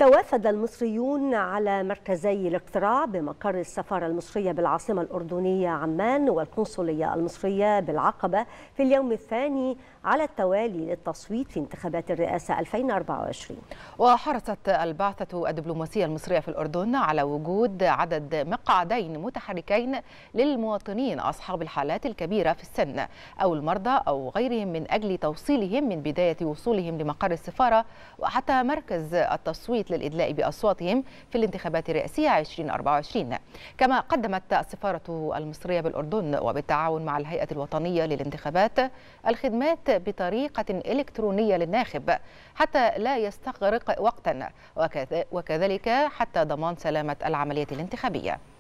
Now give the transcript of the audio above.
توافد المصريون على مركزي الاقتراع بمقر السفارة المصرية بالعاصمة الأردنية عمان والقنصلية المصرية بالعقبة في اليوم الثاني على التوالي للتصويت في انتخابات الرئاسة 2024. وحرصت البعثة الدبلوماسية المصرية في الأردن على وجود عدد مقعدين متحركين للمواطنين أصحاب الحالات الكبيرة في السن أو المرضى أو غيرهم من أجل توصيلهم من بداية وصولهم لمقر السفارة وحتى مركز التصويت للإدلاء بأصواتهم في الانتخابات الرئاسية 2024. كما قدمت السفارة المصرية بالأردن وبالتعاون مع الهيئة الوطنية للانتخابات الخدمات بطريقة إلكترونية للناخب حتى لا يستغرق وقتا وكذلك حتى ضمان سلامة العملية الانتخابية.